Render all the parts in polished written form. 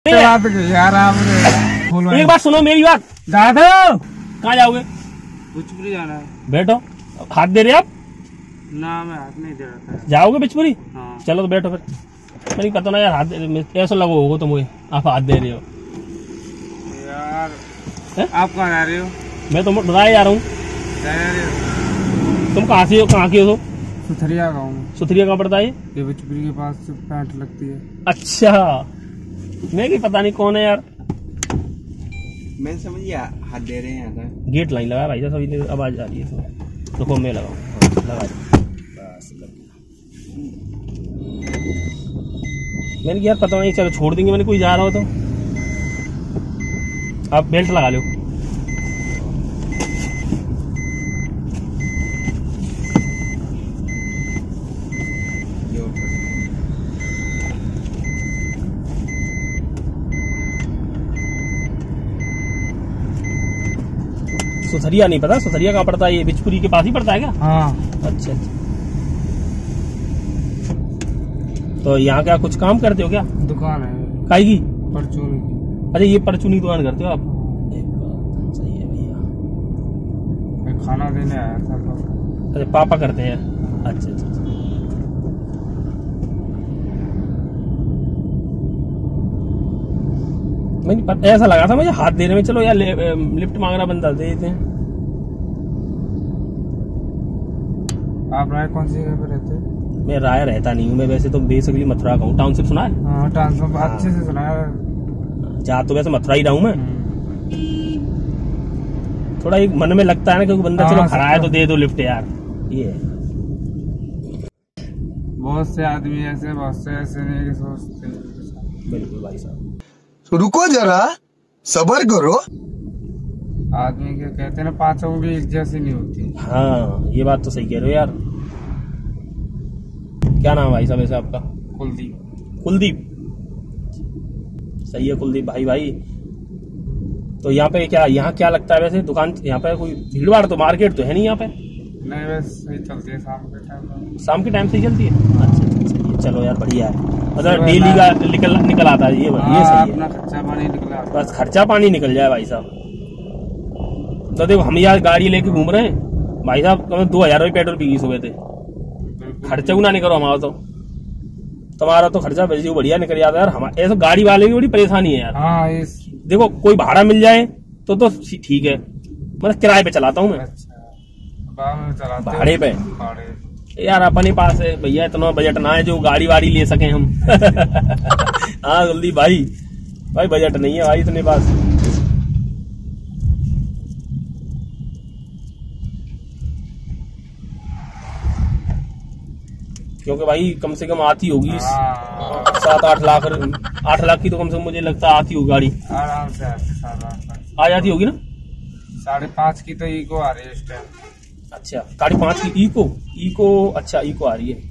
यार आप एक बात सुनो मेरी बात। दादा कहाँ जाओगे? बिचपुरी जाना है। बैठो। हाथ दे रहे आप? ना मैं हाथ नहीं दे रहा था। जाओगे बिचपुरी? हाँ। चलो तो बैठो फिर। मैंने पता ना यार, हाथ ऐसा लगो होगा तो मुझे आप हाथ दे रहे हो यार। है? आप कहाँ जा रहे हो? मैं तो राय जा रहा हूँ। तुम कहाँ से हो? कहाँ के हो? सुथरिया गाँव। सुथरिया कहाँ पड़ता है? ये बिचपुरी के पास से पैंट लगती है। अच्छा, मैं भी पता नहीं कौन है यार। मैं समझिए हाथ दे रहे हैं यार। गेट लाइन लगा भाई साहब, सभी आवाज आ रही है। देखो मैं लगाऊँ, लगा बस लग गया। मैंने यार पता नहीं, चलो छोड़ देंगे। मैंने कोई जा रहा हो तो आप बेल्ट लगा लो। सुथरिया नहीं पता, सुथरिया कहाँ पड़ता है? ये बिचपुरी के पास ही पड़ता है क्या? हाँ। अच्छा अच्छा। तो यहाँ क्या कुछ काम करते हो क्या? दुकान है काई की? परचून की। अच्छा, ये परचूनी दुकान करते हो आप? सही है भैया। मैं खाना देने आया था तो। अच्छा, पापा करते हैं। अच्छा अच्छा अच्छा। मैंने ऐसा लगा था मुझे हाथ देने में। चलो यार लिफ्ट मांग रहा बंदा, दे देते हैं। आप राय कौन सी जगह पे रहते हैं? मैं राय रहता नहीं हूँ। मैं वैसे तो बेसिकली मथुरा का हूँ। टाउनशिप सुना है? हाँ, टाउनशिप अच्छे से सुना है। जा तो वैसे मथुरा ही रहा हूँ मैं। थोड़ा एक मन में लगता है ना, क्योंकि बंदा चलो खड़ा है तो दे दो लिफ्ट यार। ये है। बहुत से आदमी ऐसे, बहुत से ऐसे नहीं सोचते। बिल्कुल भाई साहब। रुको जरा, सब्र करो। आदमी के कहते हैं ना, 5 उंगली एक जैसी नहीं होती। हाँ, ये बात तो सही कह रहे हो यार। क्या नाम है भाई साहब वैसे आपका? कुलदीप। कुलदीप। सही है कुलदीप भाई। भाई तो यहाँ पे क्या, यहाँ क्या लगता है वैसे दुकान? यहाँ पे कोई भीड़ भाड़ तो मार्केट तो है नहीं यहाँ पे? नहीं, बस सही चलती है शाम के टाइम। शाम के टाइम से ही चलती है? अच्छा अच्छा। चलो यार बढ़िया है। मतलब डेली का निकल आता है। ये सही है। अपना खर्चा पानी निकला, बस खर्चा पानी निकल जाए भाई साहब। तो देखो हम यार गाड़ी लेके घूम रहे हैं भाई साहब, 2000 रुपये पेट्रोल पी गई सुबह थे। खर्चा ना नहीं करो हमारा तो। तुम्हारा तो खर्चा वैसे बढ़िया निकल जाता है यार। हमारे ऐसा गाड़ी वाले की बड़ी परेशानी है यार। हाँ, देखो कोई भाड़ा मिल जाए तो ठीक है। मतलब किराए पे चलाता हूँ मैं। अच्छा, भाड़े पे यार अपने पास है भैया इतना बजट ना है जो गाड़ी वाड़ी ले सके हम। हाँ जल्दी भाई बजट नहीं है भाई इतने पास। क्योंकि भाई कम से कम आती होगी 7-8 लाख। 8 लाख की तो कम से कम मुझे लगता है आती होगी गाड़ी आराम से। आ जाती होगी ना? 5.5 की तो इको आ रही है इस टाइम। अच्छा, 5.5 की इको। अच्छा, इको आ रही है।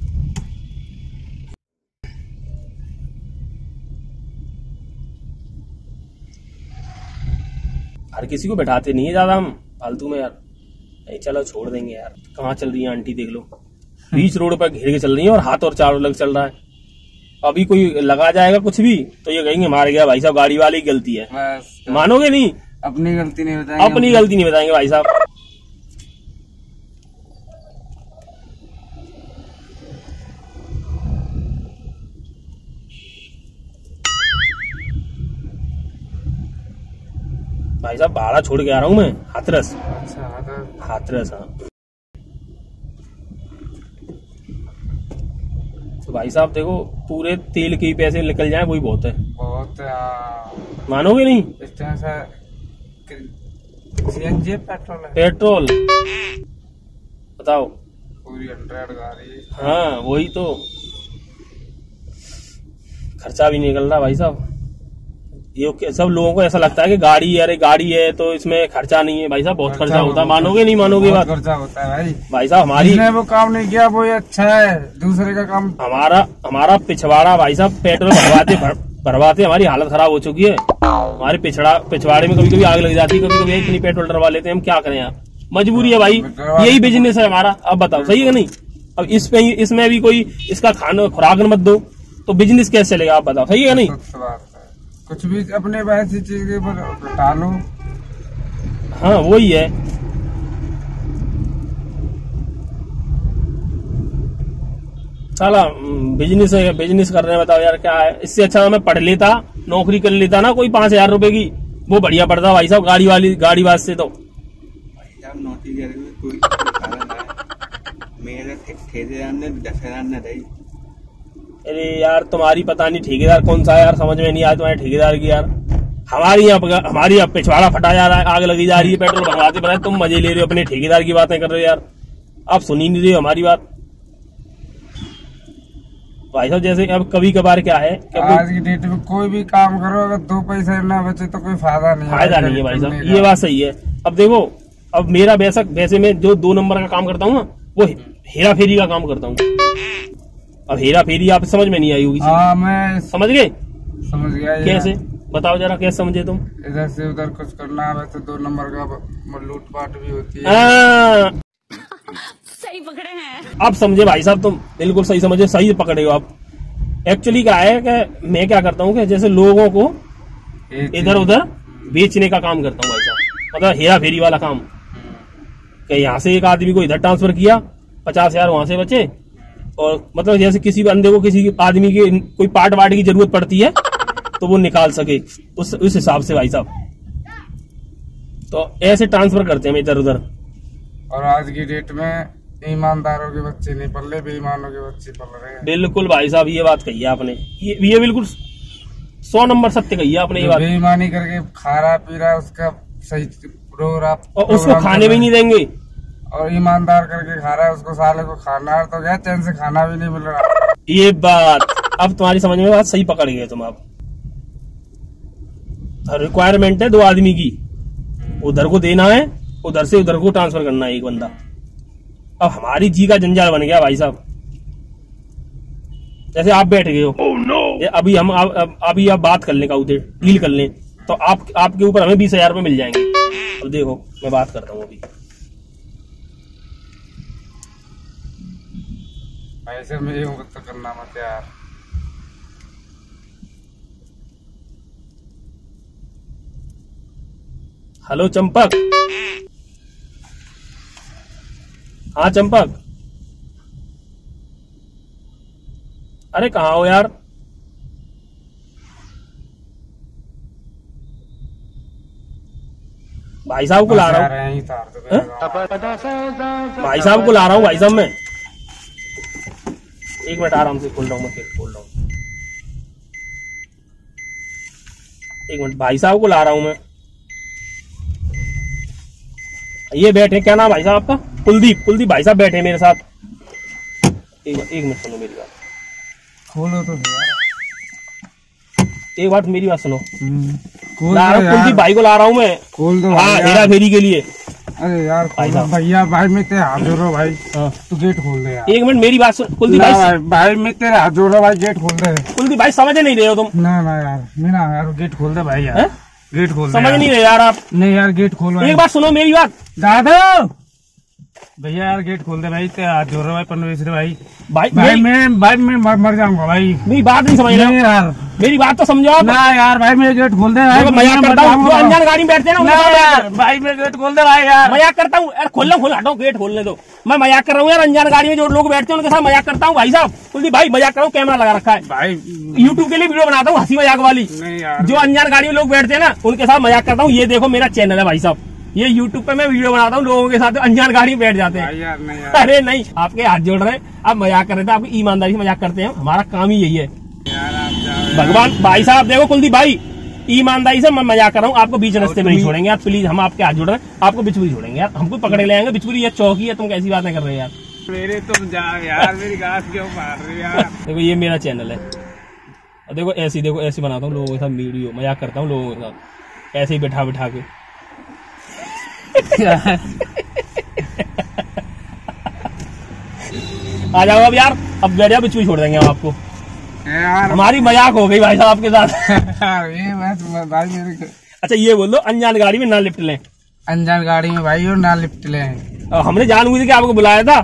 हर किसी को बैठाते नहीं है ज्यादा हम फालतू में यार। नहीं चलो छोड़ देंगे यार। कहाँ चल रही है आंटी देख लो, बीच रोड पर घेर के चल रही है और हाथ और चारों लग चल रहा है। अभी कोई लगा जाएगा कुछ भी तो ये कहेंगे मार गया भाई साहब, गाड़ी वाले की गलती है। मानोगे नहीं? अपनी गलती नहीं बताएंगे। अपनी गलती नहीं बताएंगे भाई साहब। भाई साहब भाड़ा छोड़ के आ रहा हूँ मैं हाथरस। अच्छा, हाथरस। हाँ तो भाई साहब देखो पूरे तेल के ही पैसे निकल जाए वही बहुत है। बहुत। मानोगे नहीं? इस तरह से सीएनजी पेट्रोल बताओ पूरी 100 गाड़ी। हाँ वही तो, खर्चा भी निकल रहा भाई साहब। ये सब लोगों को ऐसा लगता है कि गाड़ी है तो इसमें खर्चा नहीं है। भाई साहब बहुत खर्चा होता है। मानोगे नहीं मानोगे बात? खर्चा होता है भाई साहब। हमारी वो काम नहीं किया वो अच्छा है, दूसरे का काम। हमारा पिछवाड़ा भाई साहब पेट्रोल भरवाते हमारी हालत खराब हो चुकी है। हमारे पिछवाड़े में कभी कभी आग लग जाती है, कभी कभी इतनी पेट्रोल डरवा लेते हैं। हम क्या करें यार, मजबूरी है भाई। यही बिजनेस है हमारा। अब बताओ सही है कि नहीं? अब इसमें भी कोई इसका खाना खुराक मत दो तो बिजनेस कैसे चलेगा? आप बताओ सही है नहीं? कुछ भी अपने वैसी चीज के ऊपर डालो। हाँ वही है। साला बिजनेस कर रहे हैं, बताओ यार क्या है। इससे अच्छा मैं पढ़ लेता, नौकरी कर लेता ना कोई 5,000 रुपए की, वो बढ़िया पड़ता भाई साहब। गाड़ी वास्ते तो नौकरी करके कोई कारण है। मेरे ठेकेदार ने 10,000 न दी। अरे यार तुम्हारी पता नहीं ठेकेदार कौन सा है यार, समझ में नहीं आया तुम्हारे ठेकेदार की यार। हमारी यहाँ पिछवाड़ा फटा जा रहा है, आग लगी जा रही है, पेट्रोल भरवाते पड़े, तुम मजे ले रहे हो, अपने ठेकेदार की बातें कर रहे हो यार। आप सुन ही नहीं रहे हो हमारी बात भाई साहब। जैसे अब कभी कभार क्या है, आज की डेट में कोई भी काम करो अगर 2 पैसे ना बचे तो कोई फायदा नहीं है भाई साहब, ये बात सही है। अब देखो, अब मेरा वैसे मैं जो 2 नंबर का काम करता हूँ ना, वो हेरा फेरी का काम करता हूँ। अब हेरा फेरी आप समझ में नहीं आई होगी। हाँ मैं समझ गए? समझ गया। कैसे बताओ जरा, कैसे समझे तुम? इधर से उधर कुछ करना है, वैसे 2 नंबर का लूटपाट भी होती है। सही पकड़े हैं। अब समझे भाई साहब, तुम बिल्कुल सही समझे, सही पकड़े हो आप। एक्चुअली क्या है कि मैं क्या करता हूँ कि जैसे लोगों को इधर उधर बेचने का काम करता हूँ भाई साहब, मतलब हेरा फेरी वाला काम। कि यहाँ से एक आदमी को इधर ट्रांसफर किया, 50,000 वहां से बचे, और मतलब जैसे किसी बंदे को किसी आदमी की कोई पार्ट वार्ट की जरूरत पड़ती है तो वो निकाल सके, उस हिसाब से भाई साहब। तो ऐसे ट्रांसफर करते हैं इधर उधर। और आज की डेट में ईमानदारों के बच्चे नहीं पल रहे, बेईमानों के बच्चे पल रहे हैं। बिल्कुल भाई साहब, ये बात कही है आपने, ये बिल्कुल 100 नंबर सत्य कही है आपने ये बात। बेईमानी करके खा रहा पी रहा, उसका सही और उसको खाने भी नहीं देंगे। और ईमानदार करके खा रहा है, उसको साले को खाना है तो क्या चैन से खाना भी नहीं मिल रहा। ये बात अब तुम्हारी समझ में बात सही पकड़ गए तुम। आप रिक्वायरमेंट है 2 आदमी की, उधर को देना है, उधर से उधर को ट्रांसफर करना है एक बंदा। अब हमारी जी का जंजाल बन गया भाई साहब। जैसे आप बैठ गए हो, अभी हम अभी आप बात कर लें, काउंटर डील कर लें, तो आपके ऊपर हमें 20,000 रुपए मिल जाएंगे। अब देखो मैं बात करता हूँ अभी। ऐसे में तो करना मत यार। हेलो चंपक। हाँ चंपक, अरे कहाँ हो यार? भाई साहब को ला रहा हूँ, भाई साहब को ला रहा हूँ भाई साहब मैं। एक मिनट आराम से खोल रहा हूँ, मैं फिर खोल रहा हूँ। एक मिनट, भाई साहब को ला रहा हूँ मैं। ये बैठे, क्या नाम भाई साहब आपका? कुलदीप भाई साहब बैठे मेरे साथ। एक मिनट सुनो मेरी बात। खोलो तो एक बात मेरी बात सुनो। ला रहा हूँ कुलदीप भाई को ला रहा हूँ मैं। खोल दो। हाँ हेरा फेरी के लिए। अरे यार भैया, भाई मैं तेरे हाथ जोड़ रहा हूँ भाई। तू गेट खोल दे यार। एक मिनट मेरी बात सुन कुलदीप भाई मैं तेरे हाथ जोड़ रहा हूँ भाई, गेट खोल दे। कुलदीप भाई समझ नहीं रहे हो तुम। ना यार, मेरा यार गेट खोल दे भाई यार। गेट खोल, समझ नहीं रहे यार आप। नहीं यार गेट खोलो। एक बात सुनो मेरी बात। दादा भैया यार गेट खोल दे भाई, तेरे हाथ जोड़ रहा है परवेश भाई। भाई मैं मर जाऊंगा भाई। मेरी बात नहीं समझ रहे यार, मेरी बात तो समझो ना यार। भाई मैं गेट खोल दे भाई, मजाक करता हूँ। अनजान गाड़ी में बैठते ना यार, भाई मैं गेट खोल दे भाई यार। मजाक करता हूँ यार, खोल हटाओ, गेट खोलने दो। मैं मजाक कर रहा हूँ यार, अनजान गाड़ी में जो लोग बैठते हैं उनके साथ मजाक करता हूँ भाई साहब। कुलदीप भाई मजाक कर रहा हूँ, कैमरा लगा रखा है भाई, यूट्यूब के लिए वीडियो बनाता हूँ हंसी मजाक वाली। जो अनजान गाड़ी में लोग बैठते हैं ना उनके साथ मजाक करता हूँ। ये देखो मेरा चैनल है भाई साहब, ये यूट्यूब पे मैं वीडियो बनाता हूँ, लोगों के साथ अनजान गाड़ी में बैठ जाते हैं यार, नहीं यार। अरे नहीं, आपके हाथ जोड़ रहे हैं, आप मजाक कर रहे थे, आपकी ईमानदारी से मजाक करते हैं, हमारा काम ही यही है भगवान। भाई साहब देखो कुलदीप भाई, ईमानदारी से मैं मजाक कर रहा हूँ, आपको बीच रास्ते में नहीं छोड़ेंगे यार, प्लीज। हम आपके हाथ जोड़ रहे हैं, आपको बिचपुरी छोड़ेंगे यार, हमको पकड़े ले आएंगे बिचपुरी। ये चौकी है, तुम कैसी बातें कर रहे हो यार? मेरे तुम जाओ यार, मेरी घास क्यों मार रहे हो यार? देखो ये मेरा चैनल है, देखो ऐसे बनाता हूँ लोगों के साथ वीडियो, मजाक करता हूँ लोगों के साथ, ऐसे ही बैठा के। आ जाओ अब यार, अब बैठ जाओ, बिचपुरी छोड़ देंगे हम आपको यार। हमारी मजाक हो गई भाई साहब आपके साथ। ये भाई मेरे। अच्छा ये बोल दो, अनजान गाड़ी में ना लिफ्ट लें। अनजान गाड़ी में भाई और ना लिफ्ट लें। हमने जानबूझ के आपको बुलाया था।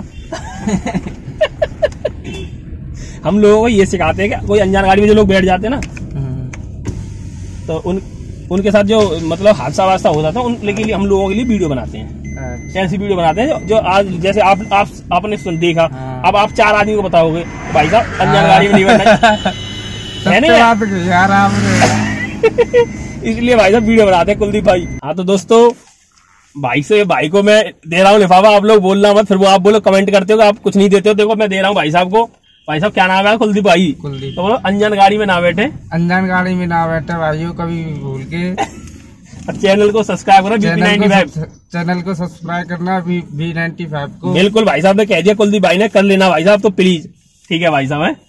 हम लोगों को ये सिखाते हैं कि कोई अनजान गाड़ी में जो लोग बैठ जाते हैं ना, तो उनके साथ जो मतलब हादसा वादसा हो जाता है उनके लिए हम लोगों के लिए वीडियो बनाते हैं। ऐसी वीडियो बनाते हैं जो आज जैसे आपने देखा। अब आप 4 आदमी को बताओगे भाई साहब अनजान गाड़ी में नहीं बैठना है नहीं यार आपने इसलिए भाई साहब वीडियो बनाते हैं कुलदीप भाई। हाँ तो दोस्तों भाई को मैं दे रहा हूँ लिफाफा। आप लोग बोलना मत, फिर वो आप बोलो कमेंट करते हो कि आप कुछ नहीं देते हो। देखो मैं दे रहा हूँ भाई साहब को। भाई साहब क्या नाम है? कुलदीप भाई। कुलदीप। तो बोलो अनजान गाड़ी में ना बैठे, अनजान गाड़ी में ना बैठे भाइयों कभी भूल के। चैनल को सब्सक्राइब करो BP95। चैनल को सब्सक्राइब करना B95 को। बिल्कुल भाई साहब ने कह दिया, कुलदीप भाई ने कर लेना भाई साहब, तो प्लीज ठीक है भाई साहब है।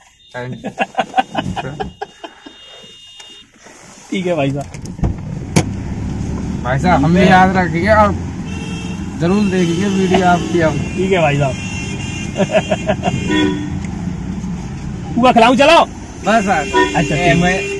ठीक है भाई साहब हम भी याद रखेंगे और जरूर देखेंगे वीडियो आपकी हम। ठीक है भाई साहब। पूरा खिलाऊं चलो बस। अच्छा